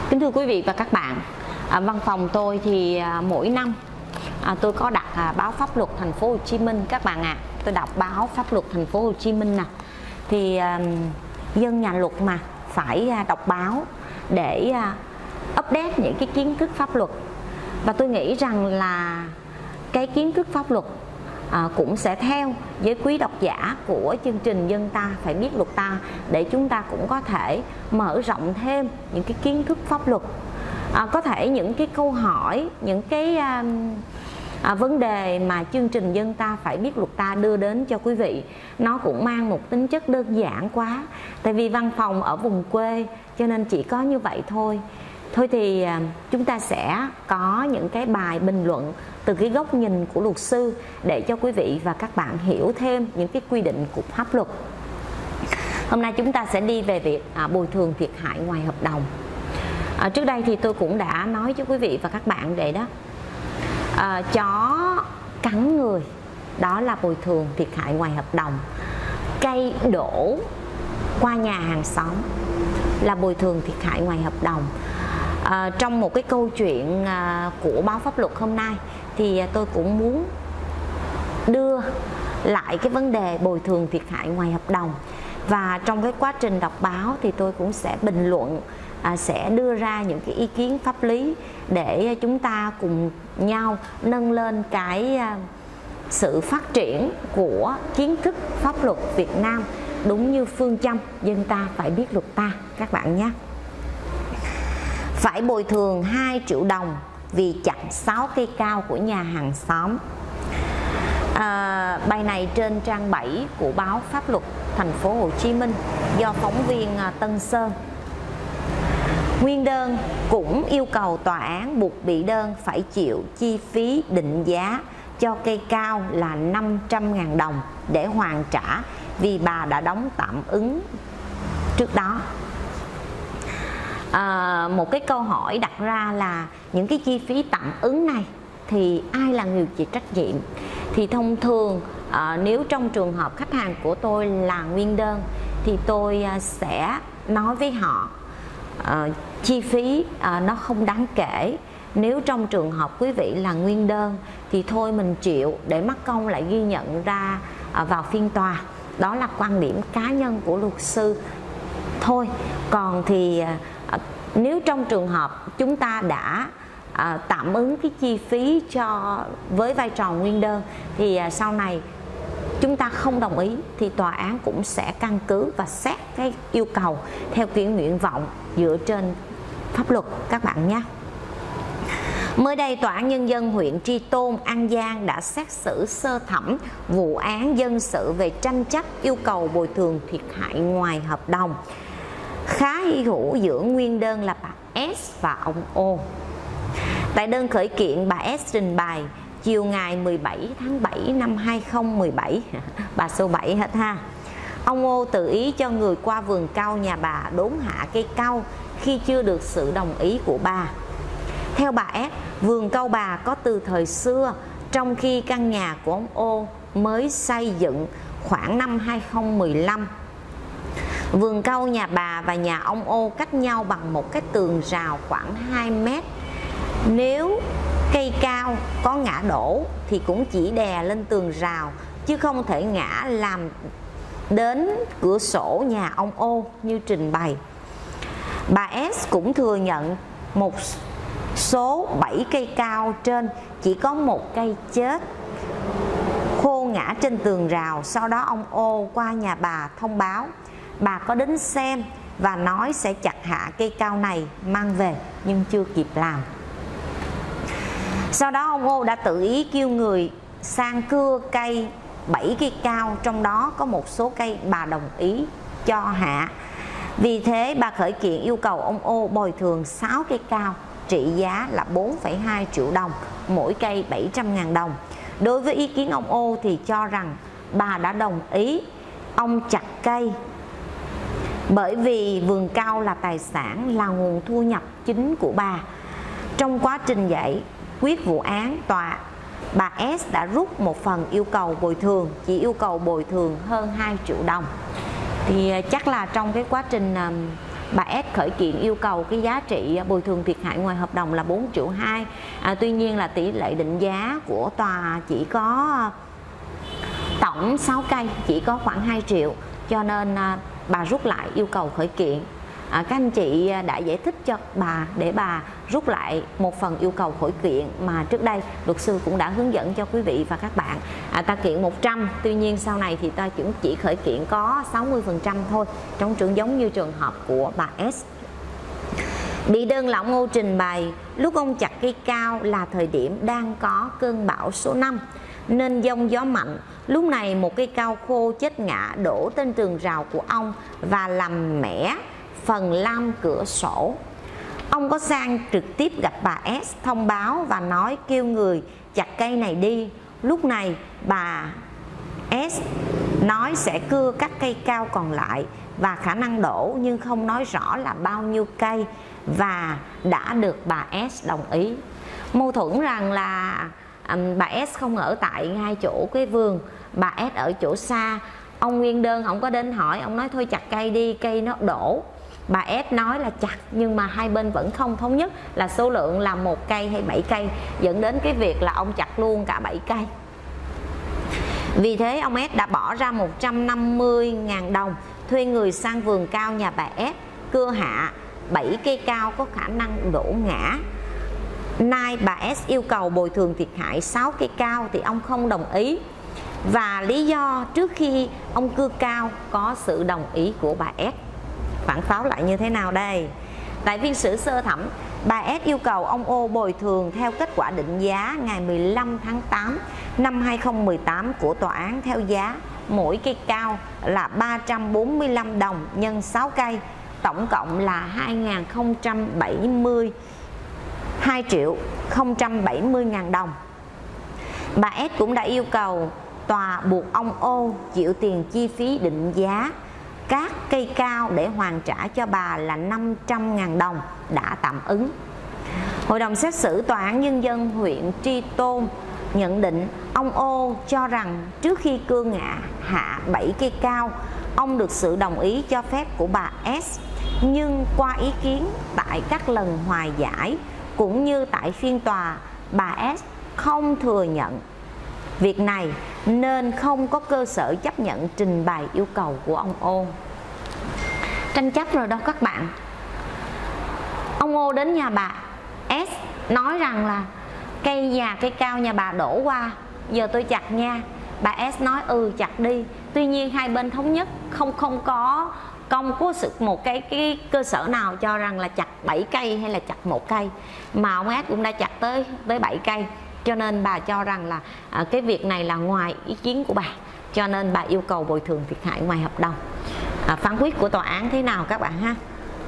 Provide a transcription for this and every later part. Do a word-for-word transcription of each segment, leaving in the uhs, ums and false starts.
Kính thưa quý vị và các bạn, à, văn phòng tôi thì à, mỗi năm à, tôi có đặt à, báo pháp luật Thành phố Hồ Chí Minh các bạn ạ. À, tôi đọc báo pháp luật Thành phố Hồ Chí Minh nè, thì à, dân nhà luật mà phải à, đọc báo để à, update những cái kiến thức pháp luật. Và tôi nghĩ rằng là cái kiến thức pháp luật à, cũng sẽ theo với quý độc giả của chương trình Dân Ta Phải Biết Luật Ta, để chúng ta cũng có thể mở rộng thêm những cái kiến thức pháp luật. À, có thể những cái câu hỏi, những cái à, à, vấn đề mà chương trình Dân Ta Phải Biết Luật Ta đưa đến cho quý vị, nó cũng mang một tính chất đơn giản quá. Tại vì văn phòng ở vùng quê cho nên chỉ có như vậy thôi. Thôi thì à, chúng ta sẽ có những cái bài bình luận từ cái góc nhìn của luật sư để cho quý vị và các bạn hiểu thêm những cái quy định của pháp luật. Hôm nay chúng ta sẽ đi về việc à, bồi thường thiệt hại ngoài hợp đồng. À, trước đây thì tôi cũng đã nói cho quý vị và các bạn vậy đó. À, chó cắn người, đó là bồi thường thiệt hại ngoài hợp đồng. Cây đổ qua nhà hàng xóm là bồi thường thiệt hại ngoài hợp đồng. À, trong một cái câu chuyện à, của báo pháp luật hôm nay thì tôi cũng muốn đưa lại cái vấn đề bồi thường thiệt hại ngoài hợp đồng. Và trong cái quá trình đọc báo thì tôi cũng sẽ bình luận, à, sẽ đưa ra những cái ý kiến pháp lý để chúng ta cùng nhau nâng lên cái à, sự phát triển của kiến thức pháp luật Việt Nam, đúng như phương châm Dân Ta Phải Biết Luật Ta các bạn nhé. Phải bồi thường hai triệu đồng vì chặt sáu cây cao của nhà hàng xóm. À, bài này trên trang bảy của báo pháp luật Thành phố Hồ Chí Minh do phóng viên Tân Sơn. Nguyên đơn cũng yêu cầu tòa án buộc bị đơn phải chịu chi phí định giá cho cây cao là năm trăm nghìn đồng để hoàn trả vì bà đã đóng tạm ứng trước đó. À, một cái câu hỏi đặt ra là những cái chi phí tạm ứng này thì ai là người chịu trách nhiệm? Thì thông thường à, nếu trong trường hợp khách hàng của tôi là nguyên đơn thì tôi à, sẽ nói với họ à, chi phí à, nó không đáng kể. Nếu trong trường hợp quý vị là nguyên đơn thì thôi mình chịu, để mắc công lại ghi nhận ra à, vào phiên tòa. Đó là quan điểm cá nhân của luật sư thôi. Còn thì à, nếu trong trường hợp chúng ta đã à, tạm ứng cái chi phí cho với vai trò nguyên đơn thì à, sau này chúng ta không đồng ý thì tòa án cũng sẽ căn cứ và xét cái yêu cầu theo kiểu nguyện vọng dựa trên pháp luật các bạn nhé. Mới đây, Tòa án Nhân dân huyện Tri Tôn, An Giang đã xét xử sơ thẩm vụ án dân sự về tranh chấp yêu cầu bồi thường thiệt hại ngoài hợp đồng khá hy hữu giữa nguyên đơn là bà S và ông O. Tại đơn khởi kiện, bà S trình bày chiều ngày mười bảy tháng bảy năm hai nghìn không trăm mười bảy, bà số bảy hết ha. Ông O tự ý cho người qua vườn cau nhà bà đốn hạ cây cau khi chưa được sự đồng ý của bà. Theo bà S, vườn cau bà có từ thời xưa, trong khi căn nhà của ông O mới xây dựng khoảng năm hai nghìn không trăm mười lăm. Vườn cau nhà bà và nhà ông O cách nhau bằng một cái tường rào khoảng hai mét. Nếu cây cao có ngã đổ thì cũng chỉ đè lên tường rào, chứ không thể ngã làm đến cửa sổ nhà ông O như trình bày. Bà S cũng thừa nhận một số bảy cây cao trên chỉ có một cây chết khô ngã trên tường rào. Sau đó ông O qua nhà bà thông báo. Bà có đến xem và nói sẽ chặt hạ cây cao này mang về, nhưng chưa kịp làm. Sau đó ông O đã tự ý kêu người sang cưa cây bảy cây cao, trong đó có một số cây bà đồng ý cho hạ. Vì thế bà khởi kiện yêu cầu ông O bồi thường sáu cây cao trị giá là bốn phẩy hai triệu đồng, mỗi cây bảy trăm nghìn đồng. Đối với ý kiến ông O thì cho rằng bà đã đồng ý ông chặt cây bởi vì vườn cau là tài sản, là nguồn thu nhập chính của bà. Trong quá trình giải quyết vụ án, tòa bà S đã rút một phần yêu cầu bồi thường, chỉ yêu cầu bồi thường hơn hai triệu đồng. Thì chắc là trong cái quá trình bà S khởi kiện yêu cầu cái giá trị bồi thường thiệt hại ngoài hợp đồng là bốn triệu hai. À, tuy nhiên là tỷ lệ định giá của tòa chỉ có tổng sáu cây, chỉ có khoảng hai triệu, cho nên à, bà rút lại yêu cầu khởi kiện. À, các anh chị đã giải thích cho bà để bà rút lại một phần yêu cầu khởi kiện mà trước đây luật sư cũng đã hướng dẫn cho quý vị và các bạn. À, ta kiện một trăm, tuy nhiên sau này thì ta cũng chỉ khởi kiện có sáu mươi phần trăm thôi, trong trường giống như trường hợp của bà S. Bị đơn là ông Ô trình bày lúc ông chặt cây cao là thời điểm đang có cơn bão số năm nên giông gió mạnh. Lúc này một cây cao khô chết ngã đổ trên tường rào của ông và làm mẻ phần lam cửa sổ. Ông có sang trực tiếp gặp bà S thông báo và nói kêu người chặt cây này đi. Lúc này bà S nói sẽ cưa các cây cao còn lại và khả năng đổ, nhưng không nói rõ là bao nhiêu cây, và đã được bà S đồng ý. Mâu thuẫn rằng là um, bà S không ở tại ngay chỗ cái vườn, bà S ở chỗ xa. Ông nguyên đơn ông có đến hỏi, ông nói thôi chặt cây đi, cây nó đổ. Bà S nói là chặt, nhưng mà hai bên vẫn không thống nhất là số lượng là một cây hay bảy cây, dẫn đến cái việc là ông chặt luôn cả bảy cây. Vì thế ông S đã bỏ ra một trăm năm mươi nghìn đồng thuê người sang vườn cao nhà bà S cưa hạ bảy cây cao có khả năng đổ ngã. Nay bà S yêu cầu bồi thường thiệt hại sáu cây cao thì ông không đồng ý, và lý do trước khi ông cưa cao có sự đồng ý của bà S. Phản pháo lại như thế nào đây? Tại phiên xử sơ thẩm, bà S yêu cầu ông O bồi thường theo kết quả định giá ngày mười lăm tháng tám năm hai nghìn không trăm mười tám của tòa án theo giá mỗi cây cao là ba trăm bốn mươi lăm đồng nhân sáu cây, tổng cộng là hai nghìn không trăm bảy mươi hai triệu không trăm bảy mươi ngàn đồng. Bà S cũng đã yêu cầu tòa buộc ông O chịu tiền chi phí định giá các cây cao để hoàn trả cho bà là năm trăm ngàn đồng đã tạm ứng. Hội đồng xét xử Tòa án Nhân dân huyện Tri Tôn nhận định ông O cho rằng trước khi cưa ngã hạ bảy cây cao, ông được sự đồng ý cho phép của bà S, nhưng qua ý kiến tại các lần hòa giải cũng như tại phiên tòa, bà S không thừa nhận việc này nên không có cơ sở chấp nhận trình bày yêu cầu của ông O. Tranh chấp rồi đó các bạn. Ông O đến nhà bà S nói rằng là cây nhà cây cao nhà bà đổ qua, giờ tôi chặt nha. Bà S nói ừ chặt đi. Tuy nhiên hai bên thống nhất không không có không có sự một cái cái cơ sở nào cho rằng là chặt bảy cây hay là chặt một cây, mà ông S cũng đã chặt tới tới bảy cây, cho nên bà cho rằng là à, cái việc này là ngoài ý kiến của bà, cho nên bà yêu cầu bồi thường thiệt hại ngoài hợp đồng. À, phán quyết của tòa án thế nào các bạn ha?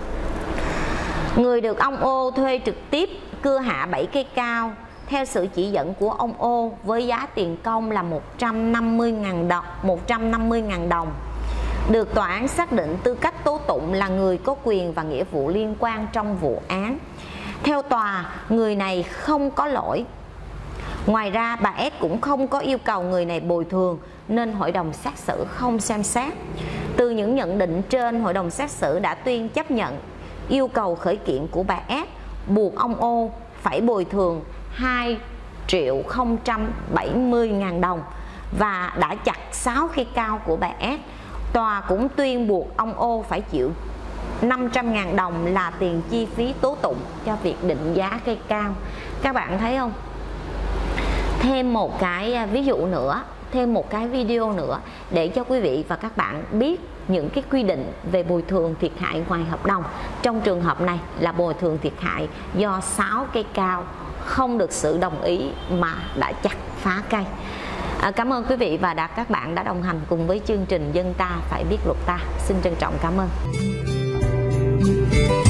Người được ông O thuê trực tiếp cưa hạ bảy cây cao theo sự chỉ dẫn của ông O với giá tiền công là một trăm năm mươi ngàn đồng, một trăm năm mươi ngàn đồng, được tòa án xác định tư cách tố tụng là người có quyền và nghĩa vụ liên quan trong vụ án. Theo tòa, người này không có lỗi. Ngoài ra bà S cũng không có yêu cầu người này bồi thường nên hội đồng xét xử không xem xét. Từ những nhận định trên, hội đồng xét xử đã tuyên chấp nhận yêu cầu khởi kiện của bà S, buộc ông O phải bồi thường hai triệu không trăm bảy mươi ngàn đồng và đã chặt sáu cây cao của bà S. Tòa cũng tuyên buộc ông O phải chịu năm trăm ngàn đồng là tiền chi phí tố tụng cho việc định giá cây cao. Các bạn thấy không? Thêm một cái ví dụ nữa, thêm một cái video nữa để cho quý vị và các bạn biết những cái quy định về bồi thường thiệt hại ngoài hợp đồng. Trong trường hợp này là bồi thường thiệt hại do sáu cây cao không được sự đồng ý mà đã chặt phá cây. À, cảm ơn quý vị và đã các bạn đã đồng hành cùng với chương trình Dân Ta Phải Biết Luật Ta. Xin trân trọng cảm ơn.